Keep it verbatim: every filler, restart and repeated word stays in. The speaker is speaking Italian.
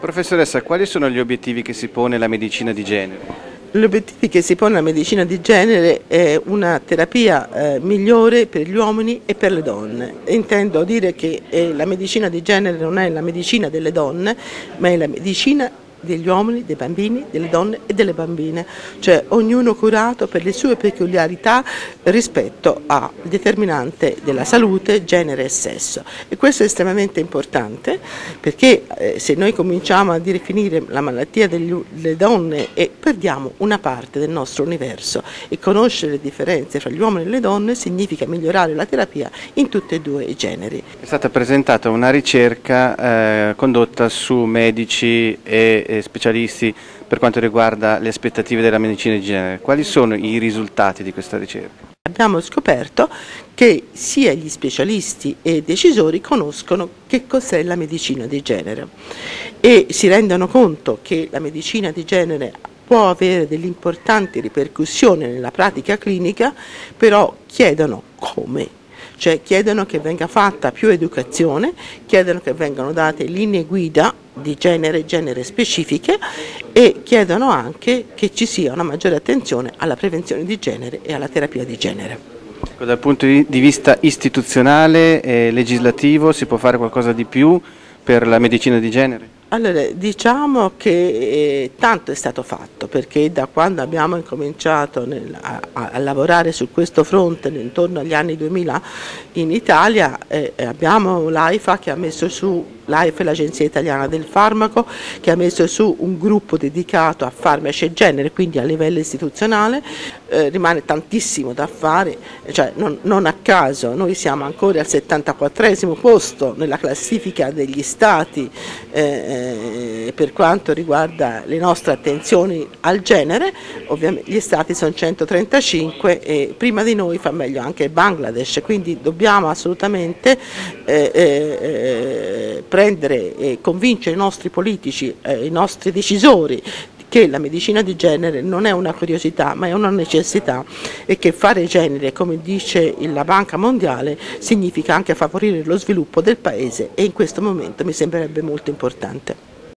Professoressa, quali sono gli obiettivi che si pone la medicina di genere? Gli obiettivi che si pone la medicina di genere è una terapia eh, migliore per gli uomini e per le donne. Intendo dire che eh, la medicina di genere non è la medicina delle donne, ma è la medicina degli uomini, dei bambini, delle donne e delle bambine, cioè ognuno curato per le sue peculiarità rispetto al determinante della salute, genere e sesso. E questo è estremamente importante perché eh, se noi cominciamo a definire la malattia delle donne e perdiamo una parte del nostro universo, e conoscere le differenze fra gli uomini e le donne significa migliorare la terapia in tutti e due i generi. È stata presentata una ricerca eh, condotta su medici e specialisti per quanto riguarda le aspettative della medicina di genere. Quali sono i risultati di questa ricerca? Abbiamo scoperto che sia gli specialisti e i decisori conoscono che cos'è la medicina di genere e si rendono conto che la medicina di genere può avere delle importanti ripercussioni nella pratica clinica, però chiedono come. Cioè chiedono che venga fatta più educazione, chiedono che vengano date linee guida di genere, genere specifiche e chiedono anche che ci sia una maggiore attenzione alla prevenzione di genere e alla terapia di genere. Dal punto di vista istituzionale e legislativo si può fare qualcosa di più per la medicina di genere? Allora, diciamo che eh, tanto è stato fatto, perché da quando abbiamo incominciato nel, a, a lavorare su questo fronte intorno agli anni duemila in Italia eh, abbiamo l'AIFA che ha messo su, l'AIFA è l'Agenzia Italiana del Farmaco, che ha messo su un gruppo dedicato a farmaci e genere, quindi a livello istituzionale, eh, rimane tantissimo da fare, cioè non, non a caso noi siamo ancora al settantaquattresimo posto nella classifica degli stati eh, per quanto riguarda le nostre attenzioni al genere. Ovviamente gli stati sono centotrentacinque e prima di noi fa meglio anche il Bangladesh, quindi dobbiamo assolutamente eh, eh, prendere e convincere i nostri politici, eh, i nostri decisori che la medicina di genere non è una curiosità ma è una necessità e che fare genere, come dice la Banca Mondiale, significa anche favorire lo sviluppo del paese e in questo momento mi sembrerebbe molto importante.